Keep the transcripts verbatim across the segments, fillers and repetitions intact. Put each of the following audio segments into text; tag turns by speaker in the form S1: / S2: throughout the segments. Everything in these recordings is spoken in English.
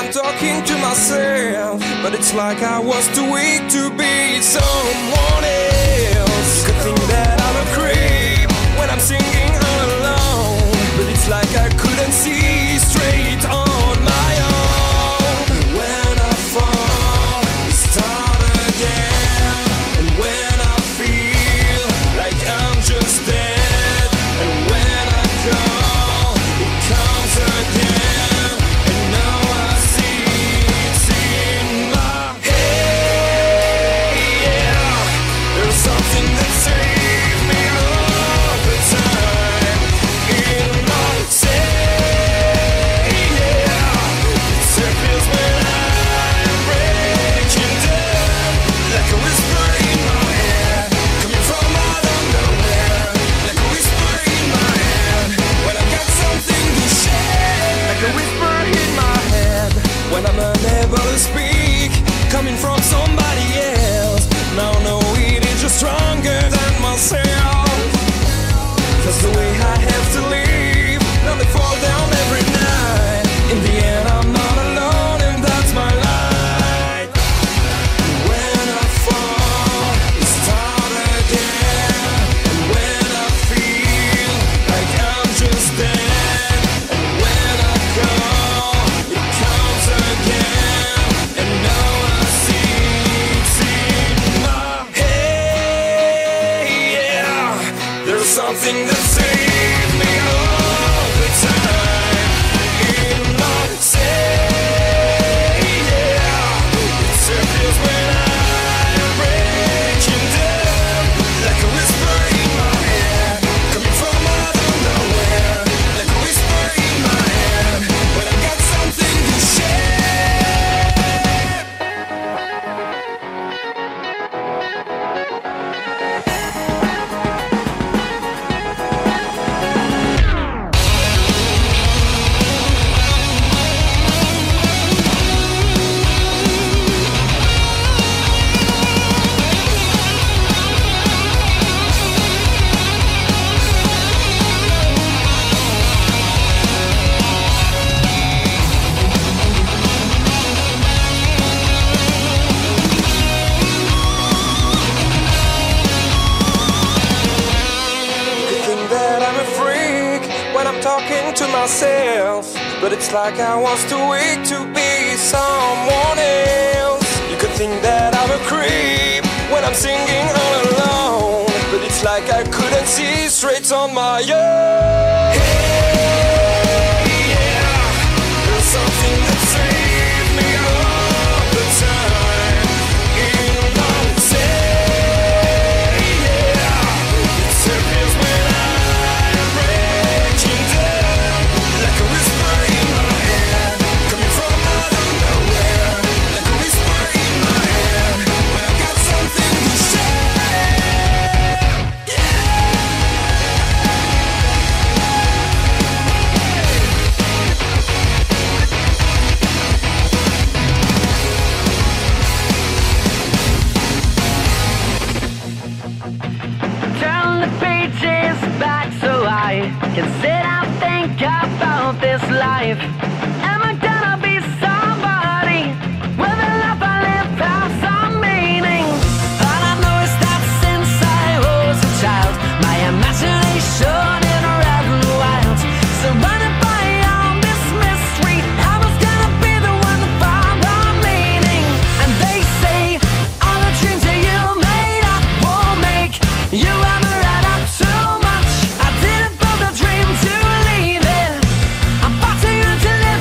S1: I'm talking to myself, but it's like I was too weak to be someone else. You could think that I'm a creep when I'm singing all alone, but it's like I couldn't see straight on my own. When I fall, I start again, and when I feel like I'm just dead, and when I call, it comes again, and now I see it's in my head. Yeah, there's something that saves me all the time in myself. Yeah, it circles when I'm breaking down, like a whisper in my head, coming from out of nowhere, like a whisper in my head, when I got something to share, like a whisper in my head, when I'm unable to speak, coming from somebody else. Now I know it is just stronger than myself. That's the way I have to live. Now they fall down every night. In the end I'm not alone, and that's my light. When I fall, I start again, and when I feel like I'm just dead, and when I call, it comes again, and now I see it's in my head. Yeah, there's something that saves me all the time in myself. Yeah, it circles when I'm breaking down, like a whisper in my head, coming from out of nowhere, like a whisper in my head, when I got something to share. You think that I'm a freak when I'm talking to myself, but it's like I was too weak to be someone else. You could think that I'm a creep when I'm singing all alone, but it's like I couldn't see straight on my own. Hey, yeah, there's something that saves me all the time in myself. Yeah, it circles when I'm breaking down, like a whisper in my head, coming from out of nowhere, like a whisper in my head, when I got something to share.
S2: Turn the pages back so I can sit and think about this life. Am I gonna be somebody with a life I live have some meaning? All I know is that since I was a child, my imagination is red and wild. Surrounded by all this mystery, I was gonna be the one to find the meaning. And they say all the dreams that you made up won't make you ever add up too much. I didn't build a dream to leave it. I'm far too young to live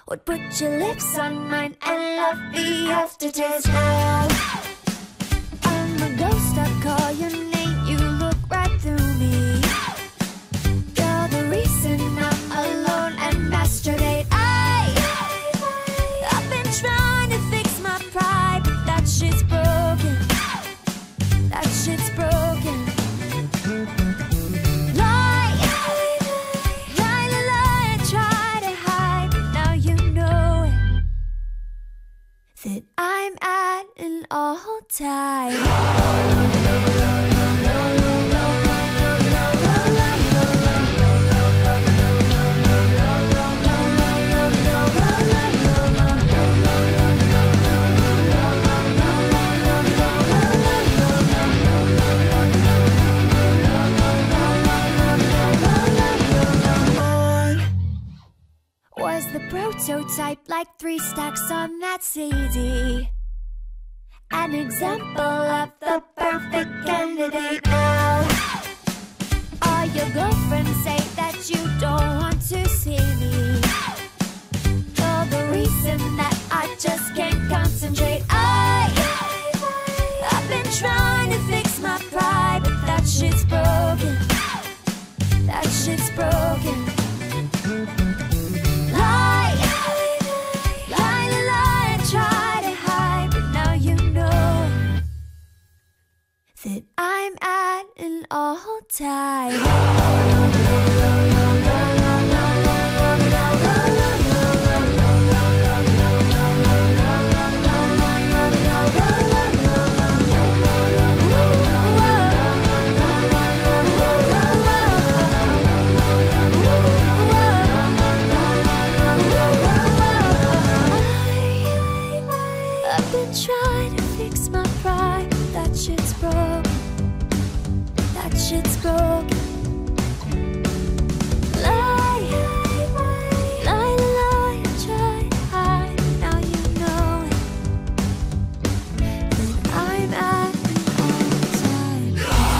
S3: would put your lips on mine and love the aftertaste. Now I'm a ghost, I call your name, you look right through me. You're the reason I'm alone and masturbate. I, I've been trying to fix my pride, but that shit's broken. That shit's broken. Lie, lie, lie, lie, try to hide, but now you know it, that I'm at an all-time. Was the prototype like three stacks on that C D? An example of the perfect candidate. Now all your girlfriends say that you don't want to see me. You're the reason that I just can't concentrate. I, I've been trying to fix my pride, but that shit's broken. That shit's broken. Lie, lie, lie, lie, try to hide, but now you know that I'm at an all-time. I've been trying to fix my pride, but that shit's broken. That shit's broken. Lie, lie, lie, lie, try to hide, but now you know it, that I'm at an all-time.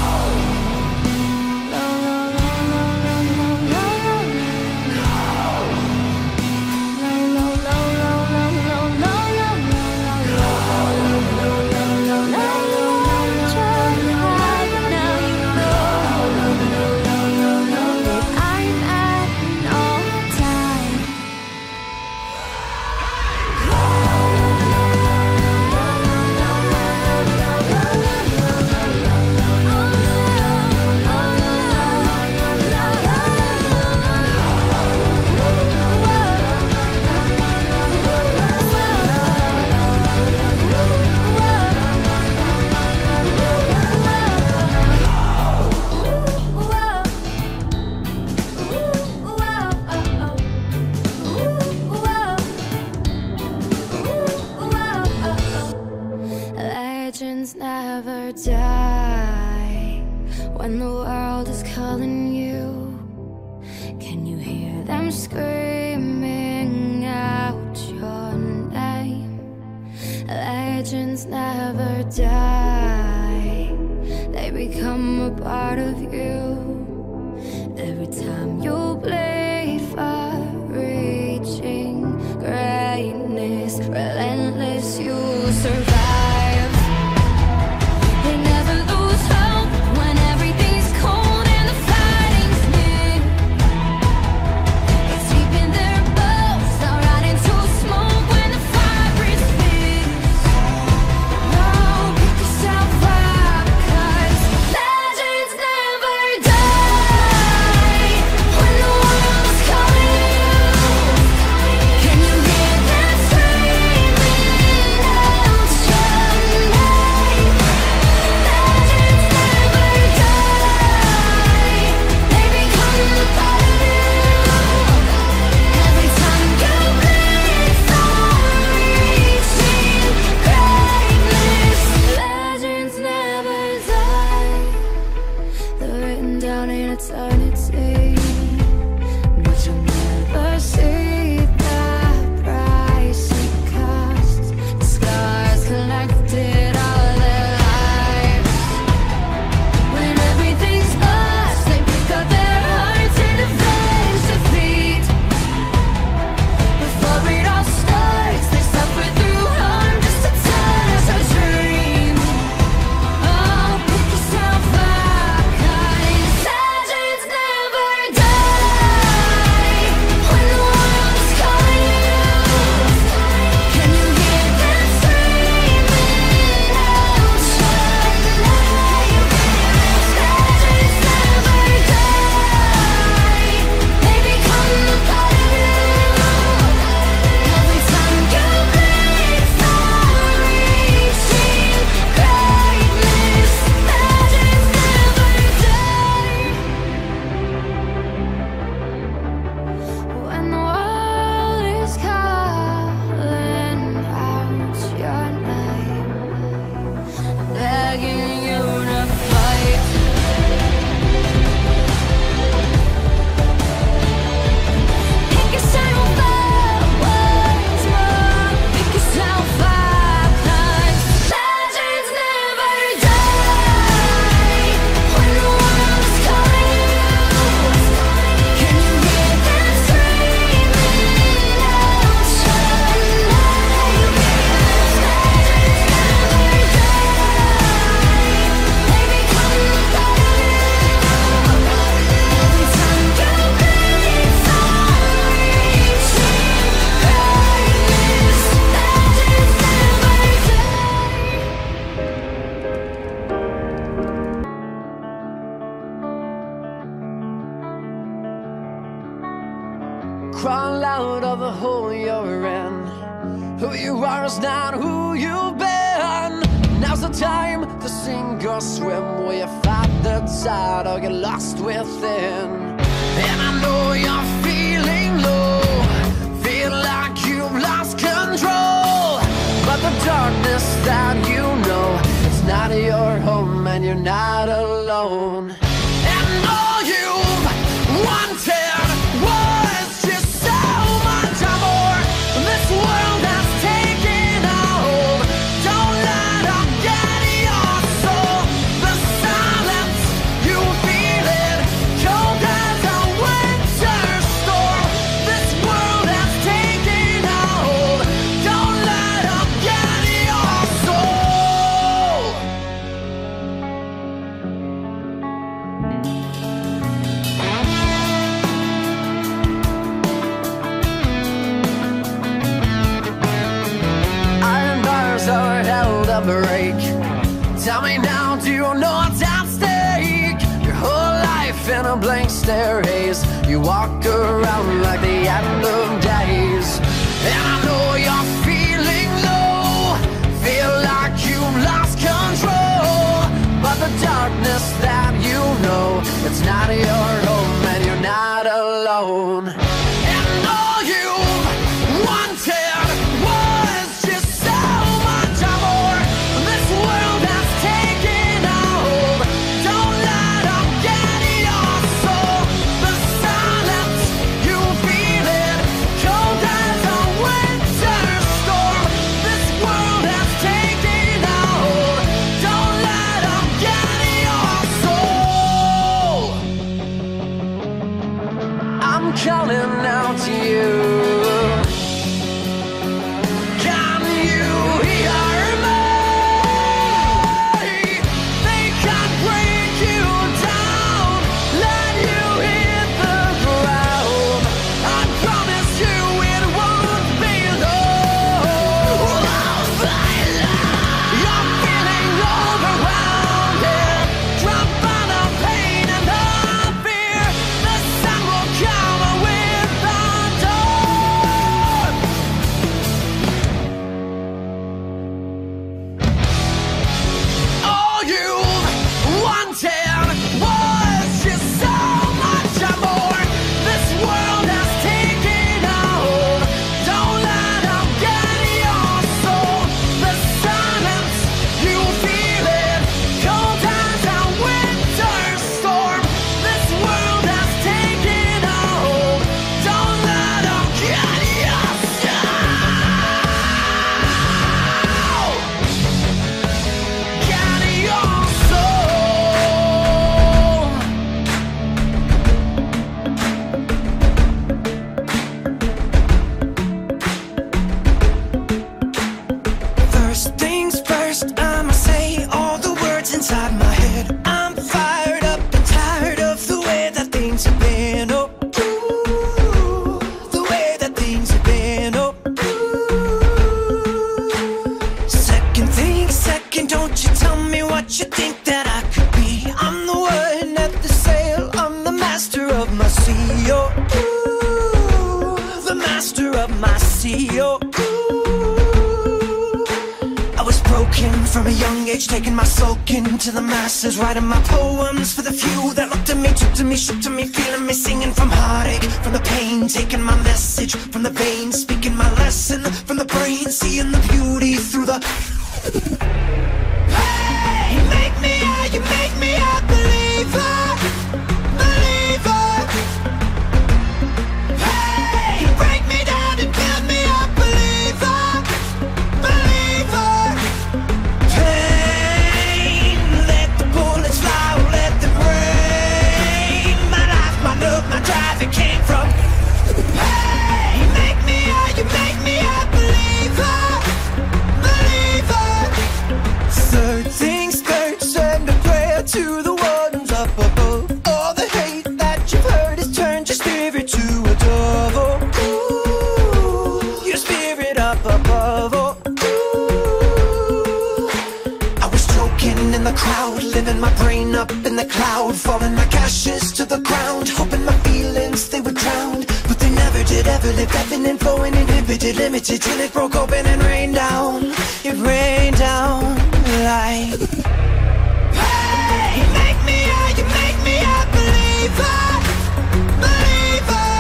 S3: Legends never die when the world is calling you. Can you hear them screaming out your name? Legends never die, they become a part of you. Every time you bleed for reaching greatness, relentless, you survive. They never lose hope when everything's cold and the fighting's near. It's deep in their bones, they'll rot into smoke when the fire breathes fierce. No, pick yourself up, 'cause legends never die when the world is calling you. Can you hear them screaming out your name? Legends never die, they become a part of you. Every time you bleed for reaching greatness, legends never die. They're written down in eternity, but you'll never see the price it costs. The scars collected all their lives. When everything's lost, they pick up their hearts and avenge defeat. Before it
S2: crawl out of the hole you're in. Who you are is not who you've been. Now's the time to sink or swim. Will you fight the tide or get lost within? And I know you're feeling low, feel like you've lost control. But the darkness that you know, it's not your home and you're not alone. And all you've wanted was just so much more. This world has taken a hold. Don't let them get your soul. The silence, you feel it, cold as a winter storm. This world has taken a hold. Don't let them get your soul. Iron bars are held to break. Tell me now, do you know what's at stake? Your whole life in a blank stare haze. You walk around like the end of days. And I know you're feeling low, feel like you've lost control. But the darkness that you know, it's not your home and you're not alone. And all you've wanted was just so much more. This world has taken a hold. Don't let them get your soul. The silence, you feel it, cold as a winter storm. This world has taken a hold. Don't let them get your soul. I'm calling out to you. Can you hear me? They can't break you down, let you hit the ground. I promise you it won't be long. You're feeling overwhelmed, drunk on the pain and the fear. The sun will come with the dawn. All you've wanted was just so much more. This world has taken a hold. Don't let them get your soul. The silence, you feel it, cold as a winter storm. This world has taken a hold. Don't let them get your soul. Get your soul. First things first, I'ma say all the words inside my head. I'm fired up and tired of the way that things have been. Oh, ooh, the way that things have been. Oh, ooh. Second thing, second, don't you tell me what you think that I could be. I'm the one at the sail, I'm the master of my sea. Oh, ooh, the master of my sea. Oh, ooh. I was broken from a young age, taking my sulk into the masses, writing my poems for the few that looked at me, took to me, shook to me, feeling me, singing from heartache, from the pain, taking my message from the veins, speaking my lesson from the brain, seeing the beauty through the. Hey, you make me a, you make me a believer, believer. Hey, you break me down and build me up, believer, believer. Pain, let the bullets fly, let them rain. My life, my love, my drive, it came from. Hey, you make me a, you make me a believer, believer. Third things third, send a prayer to the ones up above. All the hate that you've heard has turned your spirit to a dove. Oh, ooh, your spirit up above. Oh, ooh. I was choking in the crowd, living my brain up in the cloud, falling like ashes to the ground, hoping my feelings they would drown, but they never did ever.
S1: ever lived, ebbing and flowing, inhibited, limited, till it broke open and rained down. It rained down like, hey, make me a, you make me a believer, believer.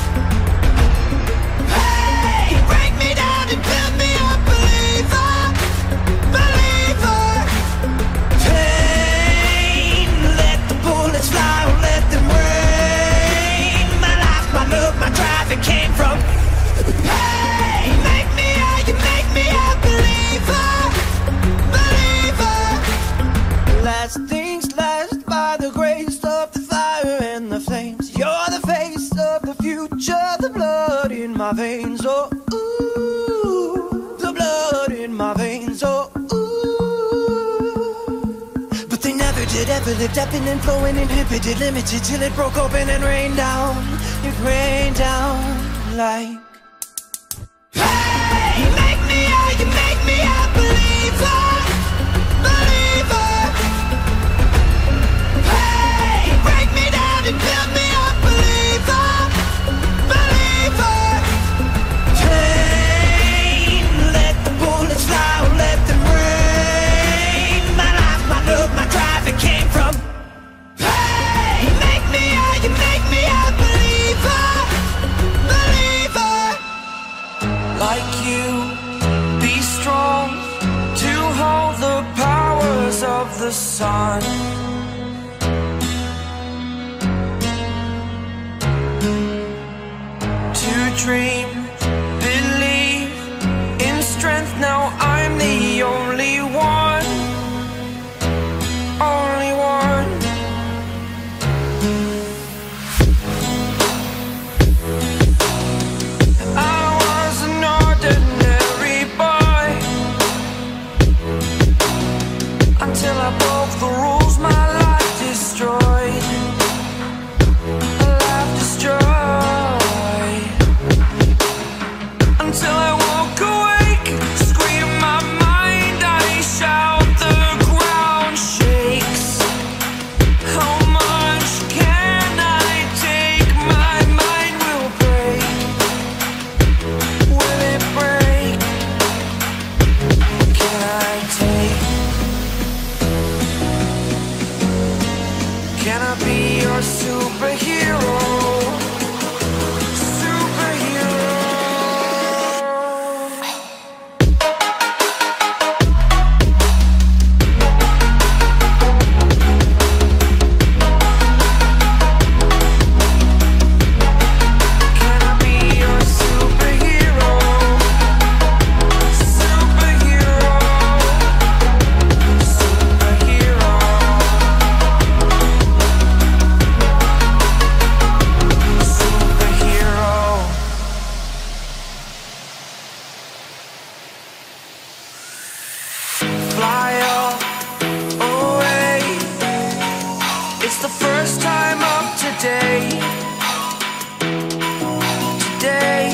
S1: Hey, break me down and build me up, believer, believer. Pain, let the bullets fly, or let them rain. My life, my love, my drive, it came from, hey, make me a, you make me a believer, believer. Last things last, by the grace of the fire and the flames. You're the face of the future, the blood in my veins. Oh, ooh, the blood in my veins. Oh, ooh. But they never did, ever lived, ebbing and flowing, inhibited, limited, till it broke open and rained down. It rained down like, hey, make me a, you make me a believer, believer. Hey, break me down and build me up, believer, believer. Pain, let the bullets fly, or let them rain. My life, my love, my drive, it came from, hey, make me a, you make me a believer, believer. Like you, be strong to hold the powers of the sun. To dream, believe in strength. Now I'm the only one, only one. I was an ordinary boy until I broke the rules. My life destroyed, life destroyed. Until I woke awake, scream my mind, I shout, the ground shakes. How much can I take? My mind will break. Will it break? Can I take? Can I be your superhero? Superhero. Can I be your superhero? Superhero. Superhero. Superhero. Fly away. It's the first time of today. Today.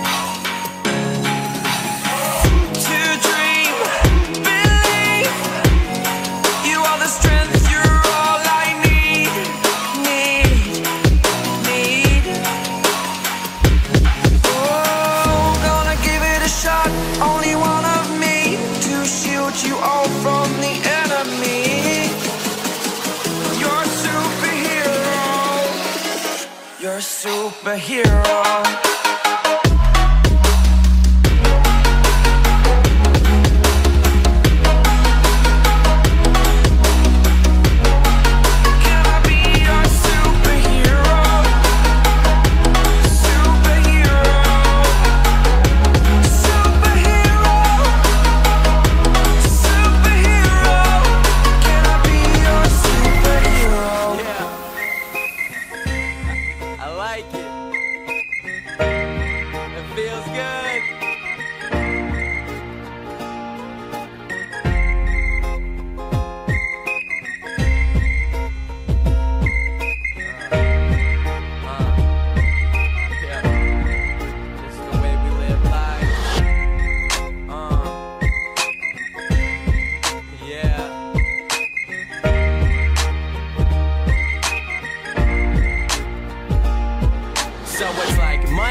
S1: To dream, believe. You are the strength, you're all I need. Need, need. Oh, gonna give it a shot. Only one of me to shield you all from the enemy. You're a superhero. You're a superhero. Can I be your superhero? Superhero. Superhero. Superhero. Can I be your superhero? Yeah. I like it.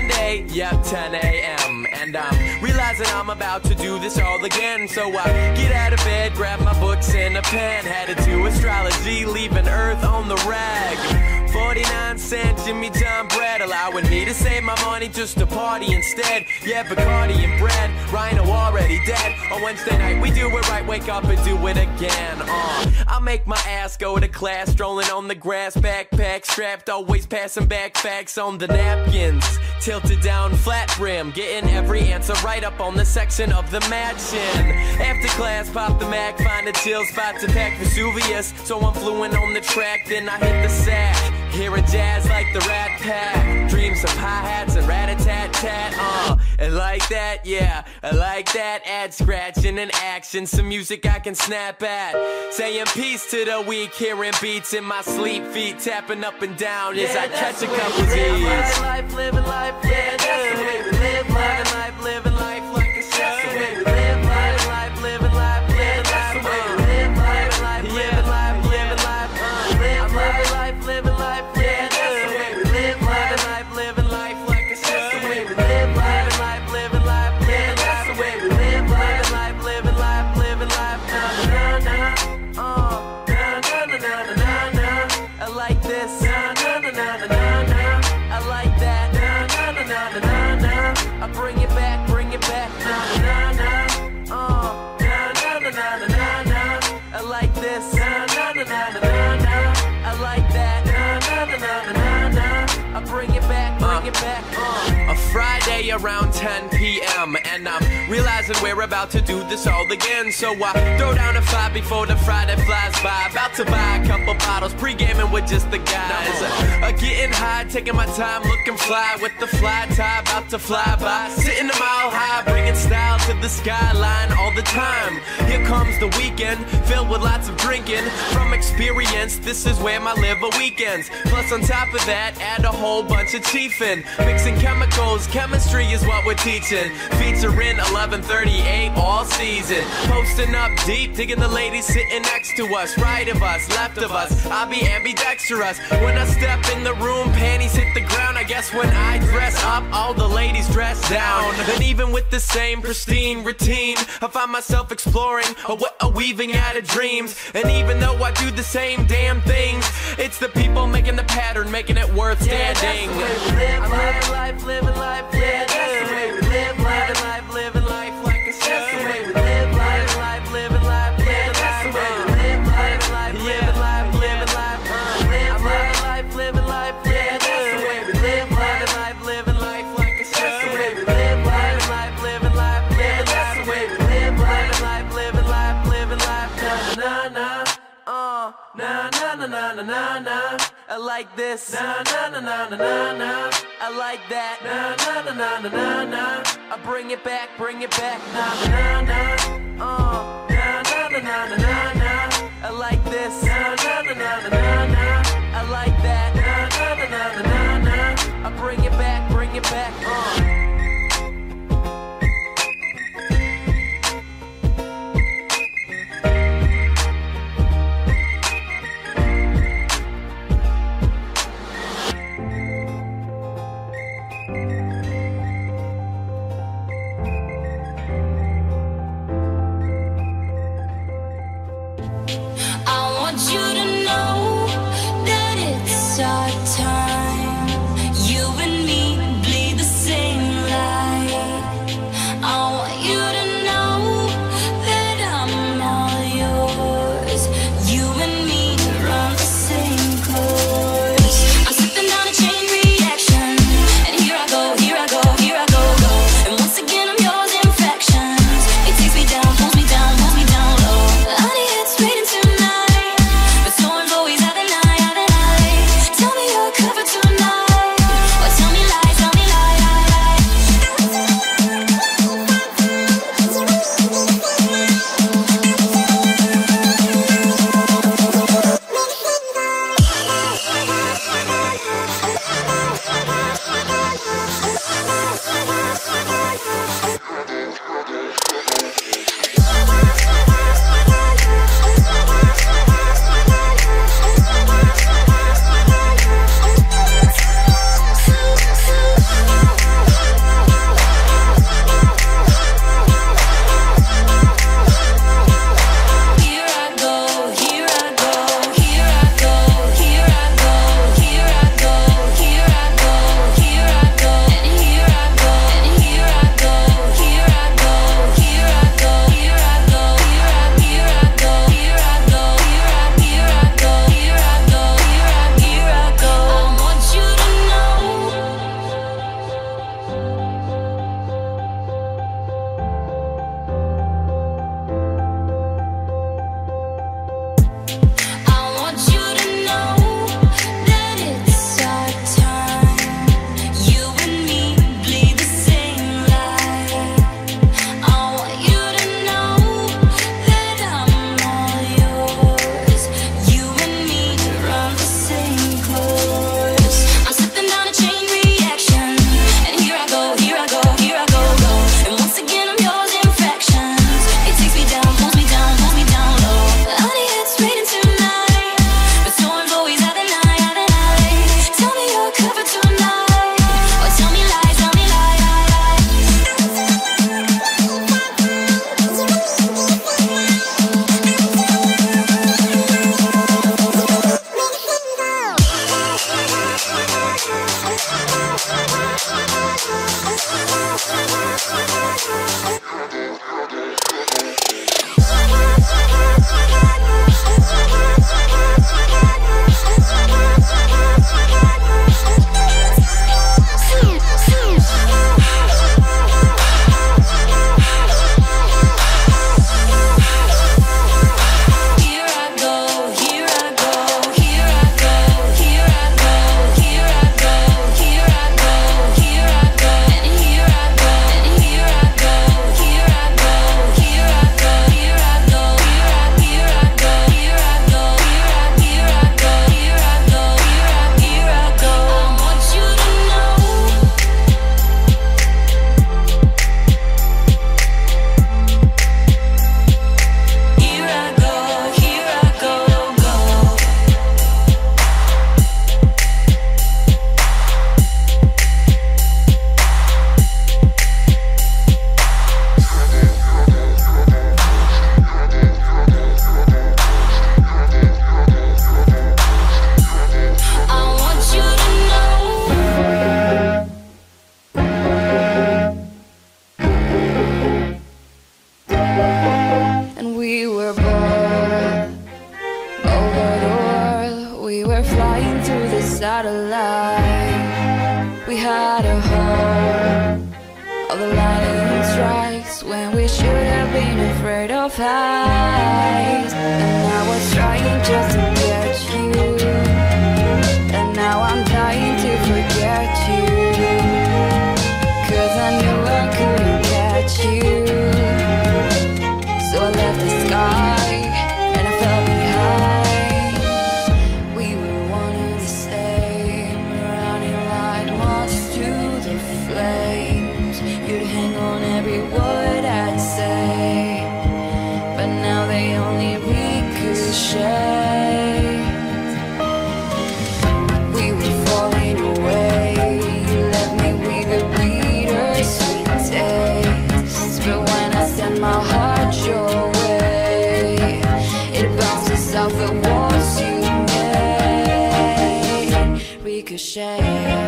S4: Monday, yep, ten A M And I'm realizing I'm about to do this all again. So I get out of bed, grab my books and a pen, headed to astrology, leaving Earth on the rag. forty-nine cent Jimmy John bread, allowing me to save my money just to party instead. Yeah, Bacardi and bread, Rhino already dead. On Wednesday night we do it right, wake up and do it again. Uh, I make my ass go to class, strolling on the grass, backpack strapped, always passing back facts on the napkins. Tilted down, flat brim, getting every answer right up on the section of the matchin'. After class, pop the Mac, find a chill spot to pack Vesuvius. So I'm fluent on the track, then I hit the sack. Hearing jazz like the Rat Pack, dreams of hi-hats and rat-a-tat-tat. Uh, and like that, yeah, I like that. Add scratching and action, some music I can snap at. Saying peace to the weak, hearing beats in my sleep, feet tapping up and down as I catch a couple Z's. Living life, living life, yeah, that's the way we live life. Living life like a show. That's the way we live life. Life, living life, yeah, that's the way we live life. Life, living life, living life, uh, live life, life, living life, yeah, that's the way we live life. Life, living life like a show. That's the way we live life. Life, living life, yeah, that's the way we live life. Life, living life, living life, na na na na, uh, na na na na na na. I like this, na na na na na na. I like that, na na na na na na. I bring it back, bring it back, na na na, uh, na na na na na na. I like this, na na na na na na. I like that, na na na na na na. I bring it back, bring it back, uh. A Friday around ten P M and I'm realizing we're about to do this all again. So I throw down a five before the Friday flies by. About to buy a couple bottles, pre-gaming with just the guys. Uh, getting high, taking my time, looking fly with the fly tie, about to fly by. Sitting a mile high, bringing style to the skyline all the time. Here comes the weekend, filled with lots of drinking. From experience, this is where my liver weekends. Plus on top of that, add a whole bunch of chiefin'. Mixing chemicals, chemistry is what we're teaching. Featuring eleven thirty-eight all season. Posting up deep, digging the ladies sitting next to us. Right of us, left of us, I'll be ambidextrous. When I step in the room, panties hit the ground. I guess when I dress up, all the ladies dress down. And even with the same pristine routine, I find myself exploring a, a weaving out of dreams. And even though I do the same damn things, it's the people making the pattern, making it worth standing. Yeah, that's the way we live life, life, living life, yeah, that's the way we live life, life, living life like a show. That's the way we live life, life, living life, yeah, that's the way we live life, life, living life, living life, uh, live life, life, living life, yeah, that's the way we live life, life, living life like a show. That's the way we live life, life, living life, yeah, that's the way we live life, life, living life, living life, na na na, uh, na na na na na na na. I like this, na na na na na na na. I like that, na na na na na na na. I bring it back, bring it back, na na na, uh, na na na na na na na. I like this, na na na na na na na. I like that, na na na na na na na. I bring it back, bring it back, uh.
S3: Our time, you and me bleed the same.
S5: were flying through the satellite. We had a home. All the lightning strikes when we should have been afraid of heights. And I was trying just to get you, and now I'm dying to forget you. Cause I knew I couldn't catch you. So I left the sky and I fell behind. We were one and the same, running like moths to the flames. You'd hang on every word I'd say, but now they only ricochet. We were falling away. You left me with a bittersweet taste, but when I sent my heart your way, it bounces off the walls you made. Ricochet.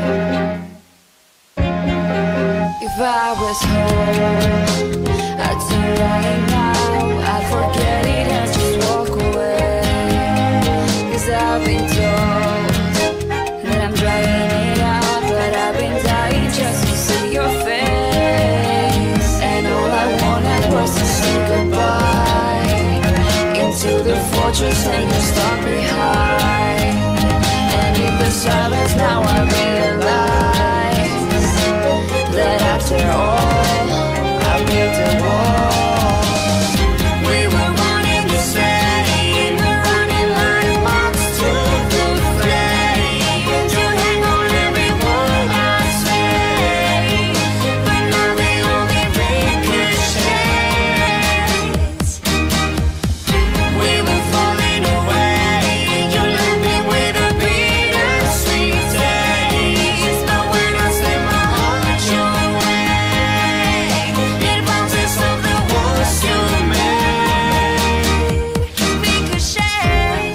S5: If I was home, I'd turn right now, I'd forget it and just walk away. Cause I've been told that I'm dragging it out, but I've been dying just to see your face. And all I wanted was to say goodbye into the fortress and you stuck behind. And in the silence now I realize that after all, I built a wall. We were one in the same, we're running like moths to the flame. You hang on every word I say, but now they only ricochet. We were falling away. You left me with a bittersweet taste, but when I set my heart your way, it bounces off the walls you made. Ricochet.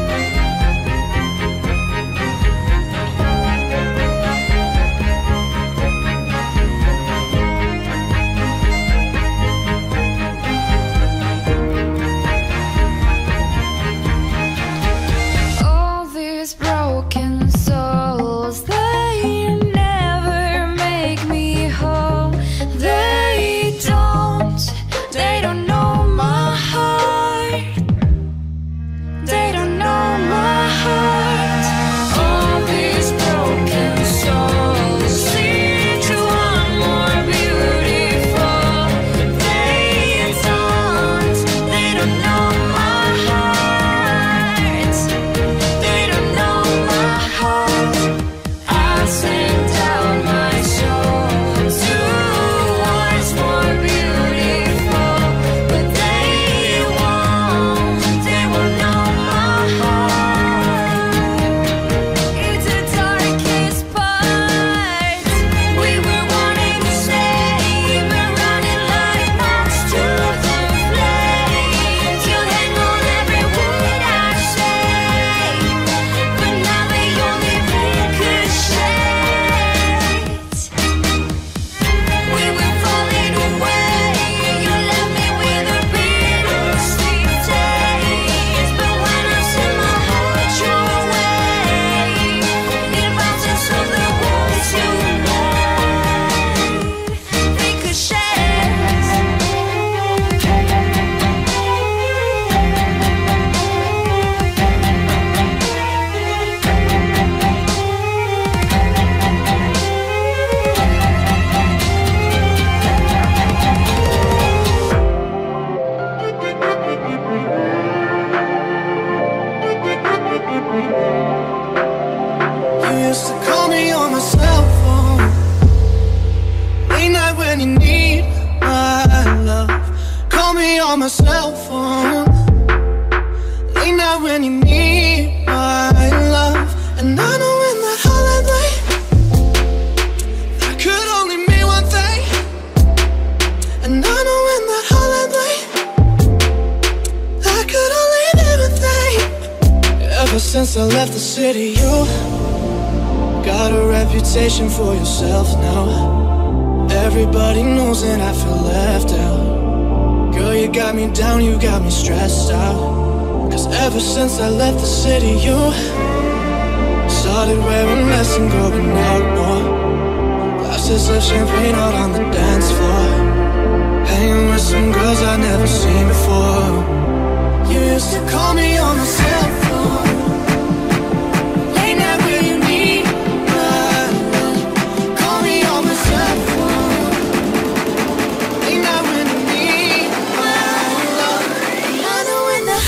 S5: All these broken souls, they never make me whole. They don't, they don't know my heart. They don't know my heart. All these broken souls seem to want more beautiful. They don't, they don't know my heart. They don't know my heart. I sent out my soul towards more beautiful, but they won't, they won't know my heart. It's the darkest part. We were wanting to stay, but running like moths to the flames. You hang on every word I say, but now they only ricochet. We were falling away. You left me with a bittersweet taste, but when I set my heart your way, it bounces off the walls you made. Ricochets.
S1: You used to call me on my cell phone late night when you need my love. Call me on my cell phone late night when you need my love. And I know in that holiday that could only mean one thing. And I know in that holiday that could only mean one thing. Ever since I left the city, you got a reputation for yourself now. Everybody knows and I feel left out. Girl, you got me down, you got me stressed out. Cause ever since I left the city, you missing growing out more. Glasses of champagne out on the dance floor, hanging with some girls I've never seen before. You used to call me on the cell phone, late night when you need my love. Call me on my cell phone, late night when you need my love. I know when the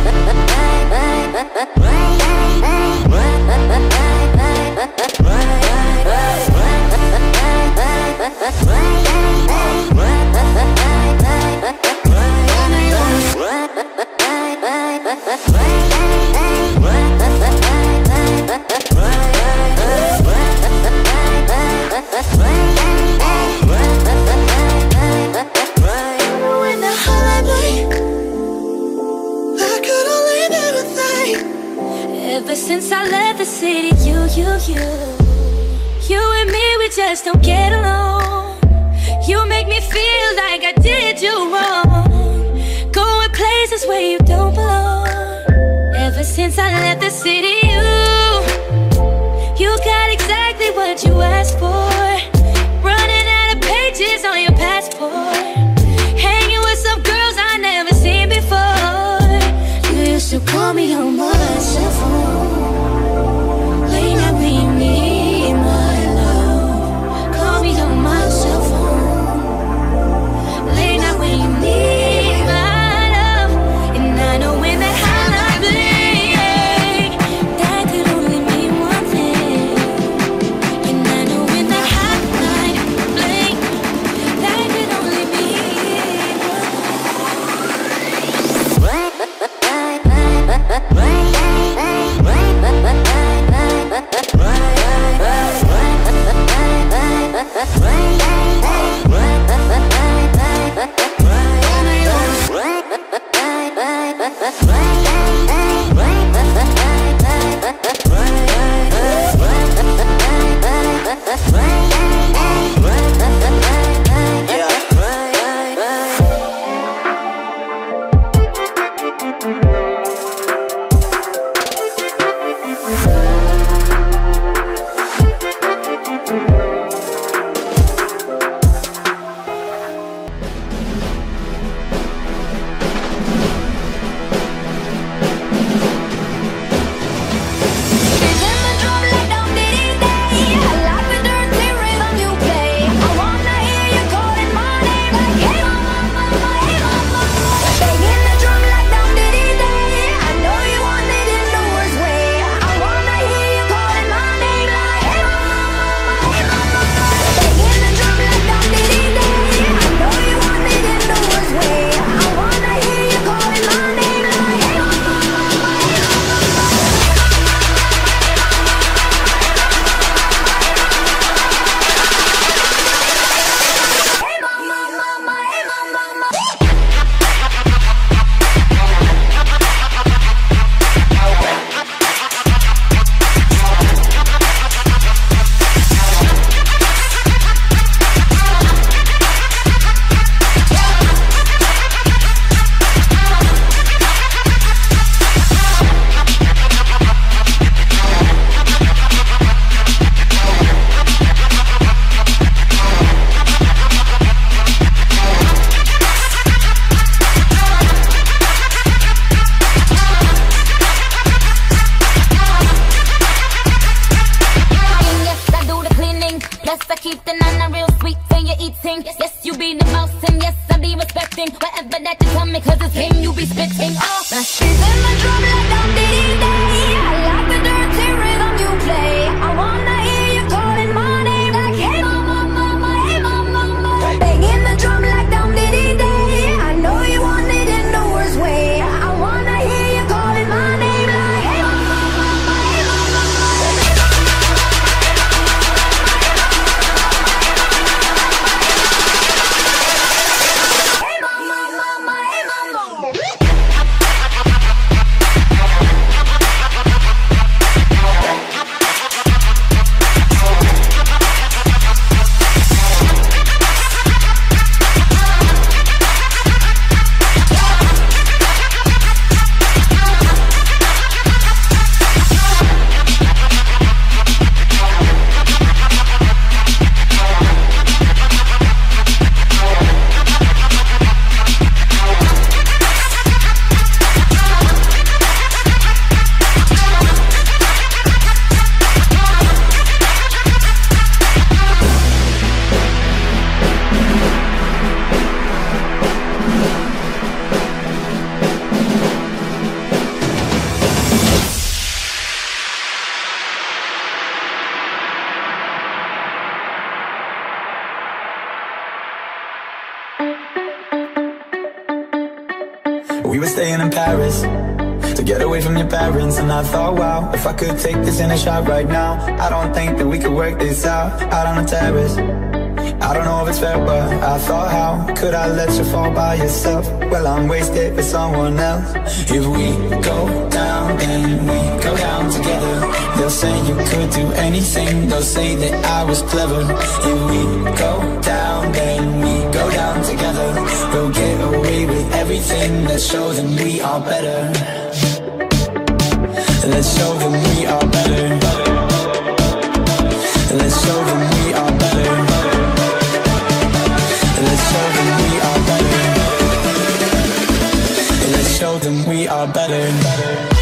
S3: Ever since I left the city, you, you, you You and me, we just don't get along. You make me feel like I did you wrong, going places where you don't belong. Ever since I left the city, you You got exactly what you asked for, running out of pages on your passport, hanging with some girls I never seen before. You used to call me on my cell phone, late night when you need my love. Call me on my cell phone, late night when you need my love. And I know when that hotline bling, that could only mean one thing. And I know when that
S6: We were staying in Paris to get away from your parents, and I thought, wow, if I could take this in a shot right now, I don't think that we could work this out, out on the terrace. I don't know if it's fair, but I thought, how could I let you fall by yourself? Well, I'm wasted for someone else. If we go down, then we go down together. They'll say you could do anything, they'll say that I was clever. If we go down, then we go down together. We'll get away with everything, let's show them we are better. Let's show them we are better. Let's show them we are better. Let's show them we are better. Let's show them we are better.